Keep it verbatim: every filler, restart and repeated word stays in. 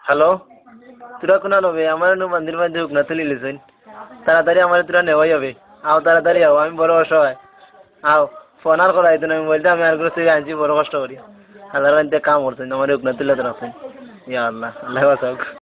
hello, তোরা কোনা নবে আমার নু মন্দির মধ্যে উকনা তুলি লিছেন তাড়াতাড়ি আমার তোরা নেওয়াই হবে আও তাড়াতাড়ি আও আমি বড় অসহায় আও ফোন আর করাই তো না মোবাইলটা আমি আর করে থেকে আনছি বড় কষ্ট করি আল্লাহর বাড়িতে কাম করছেন আমার উকনা তুলে তো রাখছেন ইয়া আল্লাহ আল্লাহ বাঁচাও